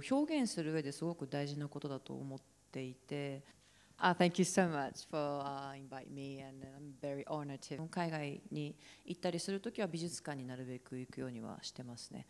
表現する上ですごく大事なことだと思っていて、 Thank you so much for inviting me, and I'm very honored to. 海外に行ったりするときは美術館になるべく行くようにはしてますね。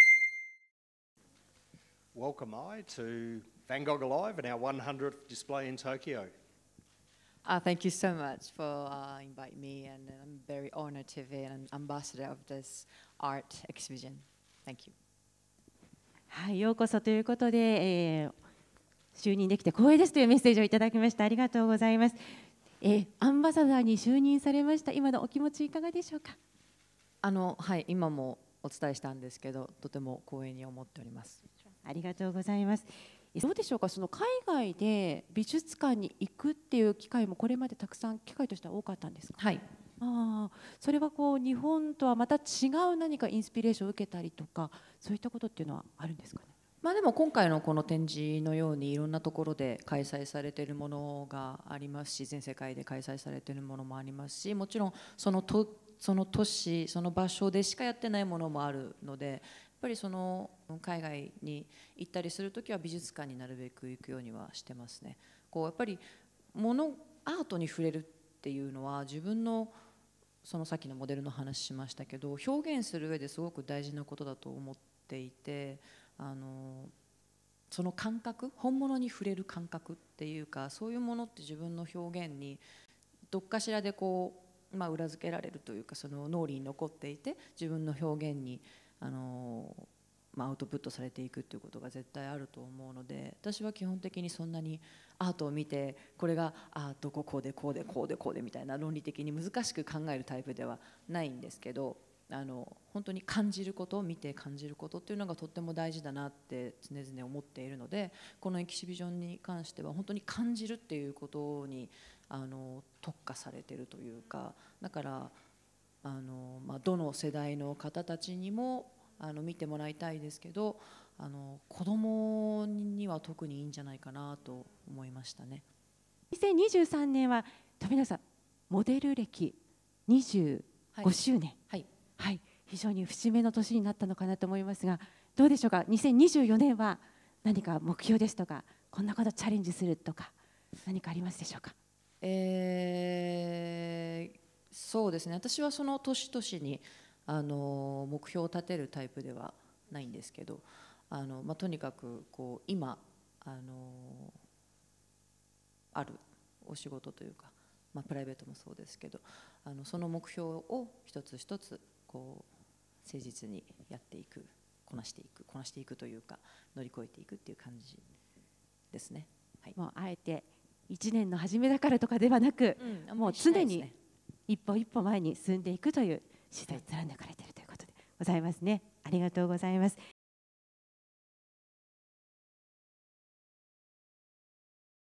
Welcome I to Van Gogh Alive and our 100th display in Tokyo. Thank you so much for inviting me, and I'm very honored to be an ambassador of this art exhibition. Thank you. はい、ようこそということで、就任できて光栄ですというメッセージをいただきました。ありがとうございます。アンバサダーに就任されました今のお気持ちいかがでしょうか。 はい、今もお伝えしたんですけど、とても光栄に思っております。 ありがとうございます。どうでしょうか、その海外で美術館に行くっていう機会もこれまでたくさん機会としては多かったんですか。 はい。 それはこう日本とはまた違う何かインスピレーションを受けたりとか、そういったことっていうのはあるんですかね。 でも今回のこの展示のようにいろんなところで開催されているものがありますし、全世界で開催されているものもありますし、もちろんその都市その場所でしかやってないものもあるので、やっぱりその海外に行ったりするときは美術館になるべく行くようにはしてますね。やっぱりアートに触れるっていうのは自分のそのさっきのモデルの話しましたけど、表現する上ですごく大事なことだと思っていて、その感覚、本物に触れる感覚っていうか、そういうものって自分の表現にどっかしらで裏付けられるというか、その脳裏に残っていて自分の表現にアウトプットされていくっていうことが絶対あると思うので、私は基本的にそんなにアートを見てこれがこうでこうでこうでこうでみたいな論理的に難しく考えるタイプではないんですけど、本当に感じること、見て感じることっていうのがとっても大事だなって常々思っているので、このエキシビジョンに関しては本当に感じるっていうことに特化されているというか、だからどの世代の方たちにも見てもらいたいですけど、子供には特にいいんじゃないかなと思いましたね。 2023年は富永さんモデル歴25周年、はい、非常に節目の年になったのかなと思いますが、どうでしょうか。2024年は何か目標ですとか、こんなことチャレンジするとか何かありますでしょうか。 そうですね、私はその年々に目標を立てるタイプではないんですけど、とにかく今あるお仕事というか、プライベートもそうですけど、その目標を一つ一つ誠実にやっていく、こなしていくというか、乗り越えていくっていう感じですね。はい、 もうあえて1年の初めだからとかではなく、もう常に一歩一歩前に進んでいくという姿勢を貫かれているということでございますね。ありがとうございます。